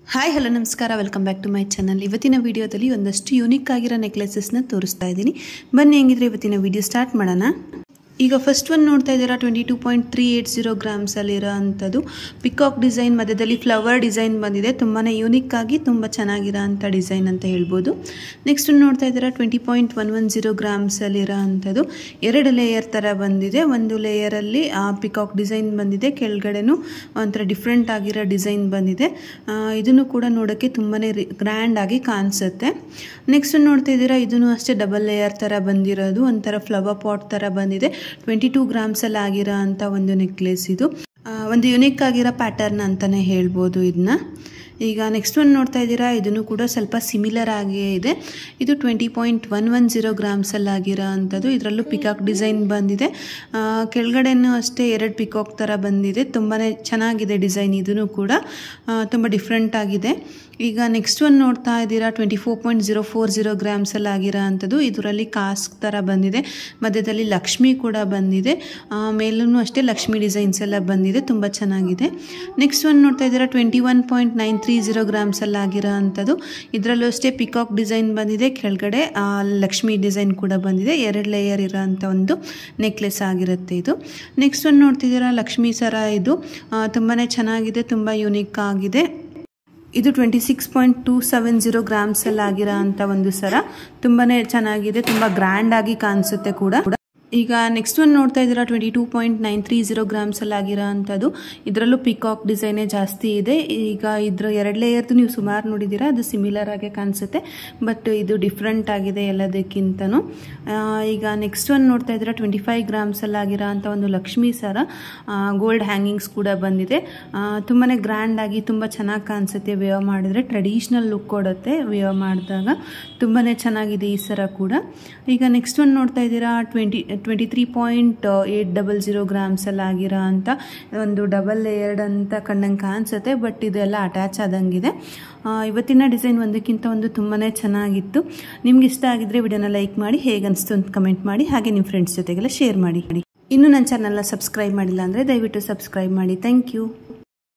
Hi hello ನಮಸ್ಕಾರ welcome back to my channel. ಇವತ್ತಿನ ವಿಡಿಯೋದಲ್ಲಿ ಒಂದಷ್ಟು ಯೂನಿಕ್ ಆಗಿರೋ ನೆಕ್ಲೆಸಸ್ನ ತೋರಿಸ್ತಾ ಇದ್ದೀನಿ. ಬನ್ನಿ ಹೆಂಗಿದ್ರೆ ಇವತ್ತಿನ ವಿಡಿಯೋ ಸ್ಟಾರ್ಟ್ ಮಾಡೋಣ. ಈಗ ಫಸ್ಟ್ ಒಂದು ನೋಡ್ತಾ ಇದ್ದೀರಾ 22.380 ಗ್ರಾಮ್ಸ್ ಅಲ್ಲಿರೋ ಅಂಥದ್ದು ಪಿಕಾಕ್ ಡಿಸೈನ್, ಮಧ್ಯದಲ್ಲಿ ಫ್ಲವರ್ ಡಿಸೈನ್ ಬಂದಿದೆ. ತುಂಬಾ ಯೂನಿಕ್ ಆಗಿ ತುಂಬ ಚೆನ್ನಾಗಿರೋ ಅಂಥ ಡಿಸೈನ್ ಅಂತ ಹೇಳ್ಬೋದು. ನೆಕ್ಸ್ಟ್ ನೋಡ್ತಾ ಇದ್ದೀರಾ 20.110 ಗ್ರಾಮ್ಸ್ ಅಲ್ಲಿರೋ ಅಂಥದ್ದು ಎರಡು ಲೇಯರ್ ಥರ ಬಂದಿದೆ. ಒಂದು ಲೇಯರಲ್ಲಿ ಪಿಕಾಕ್ ಡಿಸೈನ್ ಬಂದಿದೆ, ಕೆಳಗಡೆನೂ ಒಂಥರ ಡಿಫ್ರೆಂಟ್ ಆಗಿರೋ ಡಿಸೈನ್ ಬಂದಿದೆ. ಇದನ್ನು ಕೂಡ ನೋಡೋಕ್ಕೆ ತುಂಬಾ ಗ್ರ್ಯಾಂಡ್ ಆಗಿ ಕಾಣಿಸುತ್ತೆ. ನೆಕ್ಸ್ಟ್ ನೋಡ್ತಾ ಇದ್ದೀರಾ ಇದನ್ನು ಅಷ್ಟೇ ಡಬಲ್ ಲೇಯರ್ ಥರ ಬಂದಿರೋದು, ಒಂಥರ ಫ್ಲವರ್ ಪಾಟ್ ಥರ ಬಂದಿದೆ. 22 ಗ್ರಾಮ್ಸ್ ಅಲ್ಲಿ ಆಗಿರೋ ಅಂತ ಒಂದು ನೆಕ್ಲೆಸ್. ಇದು ಒಂದು ಯುನಿಕ್ ಆಗಿರೋ ಪ್ಯಾಟರ್ನ್ ಅಂತಾನೆ ಹೇಳ್ಬೋದು ಇದನ್ನ. ಈಗ ನೆಕ್ಸ್ಟ್ ಒಂದು ನೋಡ್ತಾ ಇದ್ದೀರಾ ಇದನ್ನು ಕೂಡ ಸ್ವಲ್ಪ ಸಿಮಿಲರ್ ಆಗಿಯೇ ಇದೆ. ಇದು 20.110 ಗ್ರಾಮ್ಸ್ ಅಲ್ಲಿ ಆಗಿರೋ ಅಂಥದ್ದು. ಇದರಲ್ಲೂ ಪಿಕಾಕ್ ಡಿಸೈನ್ ಬಂದಿದೆ, ಕೆಳಗಡೆನೂ ಅಷ್ಟೇ ಎರಡು ಪಿಕಾಕ್ ಥರ ಬಂದಿದೆ. ತುಂಬಾ ಚೆನ್ನಾಗಿದೆ ಡಿಸೈನ್, ಇದೂ ಕೂಡ ತುಂಬ ಡಿಫ್ರೆಂಟ್ ಆಗಿದೆ. ಈಗ ನೆಕ್ಸ್ಟ್ ಒಂದು ನೋಡ್ತಾ ಇದ್ದೀರಾ 24.040 ಗ್ರಾಮ್ಸ್ ಅಲ್ಲಿ ಆಗಿರೋ ಅಂಥದ್ದು. ಇದರಲ್ಲಿ ಕಾಸ್ಕ್ ಥರ ಬಂದಿದೆ, ಮಧ್ಯದಲ್ಲಿ ಲಕ್ಷ್ಮಿ ಕೂಡ ಬಂದಿದೆ, ಮೇಲೂ ಅಷ್ಟೇ ಲಕ್ಷ್ಮಿ ಡಿಸೈನ್ಸ್ ಎಲ್ಲ ಬಂದಿದೆ, ತುಂಬ ಚೆನ್ನಾಗಿದೆ. ನೆಕ್ಸ್ಟ್ ಒಂದು ನೋಡ್ತಾ ಇದ್ದೀರಾ 21.930 ಗ್ರಾಮ್ಸ್ ಅಲ್ಲಿ ಆಗಿರೋ ಅಂಥದ್ದು. ಇದರಲ್ಲೂ ಅಷ್ಟೇ ಪಿಕಾಕ್ ಡಿಸೈನ್ ಬಂದಿದೆ, ಕೆಳಗಡೆ ಲಕ್ಷ್ಮಿ ಡಿಸೈನ್ ಕೂಡ ಬಂದಿದೆ. ಎರಡು ಲೇಯರ್ ಇರೋ ಅಂಥ ಒಂದು ನೆಕ್ಲೆಸ್ ಆಗಿರುತ್ತೆ ಇದು. ನೆಕ್ಸ್ಟ್ ಒಂದು ನೋಡ್ತಿದ್ದೀರಾ ಲಕ್ಷ್ಮೀ ಸರ. ಇದು ತುಂಬಾ ಚೆನ್ನಾಗಿದೆ, ತುಂಬ ಯೂನಿಕ್ ಆಗಿದೆ. ಇದು 26.270 ಗ್ರಾಮ್ಸ್ ಅಲ್ಲಿ ಆಗಿರೋ ಅಂಥ ಒಂದು ಸರ. ತುಂಬಾ ಚೆನ್ನಾಗಿದೆ, ತುಂಬ ಗ್ರ್ಯಾಂಡ್ ಆಗಿ ಕಾಣಿಸುತ್ತೆ ಕೂಡ. ಈಗ ನೆಕ್ಸ್ಟ್ ಒಂದು ನೋಡ್ತಾ ಇದ್ದೀರಾ 22.930 ಗ್ರಾಮ್ಸ್ ಅಲ್ಲಿ ಆಗಿರೋ ಅಂಥದ್ದು. ಇದರಲ್ಲೂ ಪಿಕಾಕ್ ಡಿಸೈನೇ ಜಾಸ್ತಿ ಇದೆ. ಈಗ ಇದ್ರ ಎರಡು ಲೇಯರ್ದು ನೀವು ಸುಮಾರು ನೋಡಿದ್ದೀರಾ, ಅದು ಸಿಮಿಲರ್ ಆಗಿ ಕಾಣಿಸುತ್ತೆ, ಬಟ್ ಇದು ಡಿಫ್ರೆಂಟ್ ಆಗಿದೆ ಎಲ್ಲದಕ್ಕಿಂತನೂ. ಈಗ ನೆಕ್ಸ್ಟ್ ಒಂದು ನೋಡ್ತಾ ಇದ್ದೀರಾ 25 ಗ್ರಾಮ್ಸ್ ಅಲ್ಲಿ ಆಗಿರೋ ಅಂಥ ಒಂದು ಲಕ್ಷ್ಮೀ ಸರ. ಗೋಲ್ಡ್ ಹ್ಯಾಂಗಿಂಗ್ಸ್ ಕೂಡ ಬಂದಿದೆ, ತುಂಬಾ ಗ್ರ್ಯಾಂಡ್ ಆಗಿ ತುಂಬ ಚೆನ್ನಾಗಿ ಕಾಣಿಸುತ್ತೆ. ವೇವ್ ಮಾಡಿದ್ರೆ ಟ್ರೆಡಿಷ್ನಲ್ ಲುಕ್ ಕೊಡುತ್ತೆ, ವೇವ್ ಮಾಡಿದಾಗ ತುಂಬಾ ಚೆನ್ನಾಗಿದೆ ಈ ಸರ ಕೂಡ. ಈಗ ನೆಕ್ಸ್ಟ್ ಒಂದು ನೋಡ್ತಾ ಇದ್ದೀರಾ 23.800 ಗ್ರಾಮ್ಸ್ ಅಲ್ಲಿ ಆಗಿರೋ ಅಂತ ಒಂದು ಡಬಲ್ ಲೇಯರ್ಡ್ ಅಂತ ಕಣ್ಣಂಗೆ ಕಾಣಿಸುತ್ತೆ, ಬಟ್ ಇದೆಲ್ಲ ಅಟ್ಯಾಚ್ ಆದಂಗಿದೆ. ಇವತ್ತಿನ ಡಿಸೈನ್ ಒಂದಕ್ಕಿಂತ ಒಂದು ತುಂಬಾ ಚೆನ್ನಾಗಿತ್ತು. ನಿಮ್ಗೆ ಇಷ್ಟ ಆಗಿದ್ರೆ ವಿಡಿಯೋನ ಲೈಕ್ ಮಾಡಿ, ಹೇಗೆ ಅನಿಸ್ತು ಅಂತ ಕಮೆಂಟ್ ಮಾಡಿ, ಹಾಗೆ ನಿಮ್ಮ ಫ್ರೆಂಡ್ಸ್ ಜೊತೆಗೆಲ್ಲ ಶೇರ್ ಮಾಡಿ. ಇನ್ನು ನನ್ನ ಚಾನಲ್ನ ಸಬ್ಸ್ಕ್ರೈಬ್ ಮಾಡಿಲ್ಲ ಅಂದರೆ ದಯವಿಟ್ಟು ಸಬ್ಸ್ಕ್ರೈಬ್ ಮಾಡಿ. Thank you.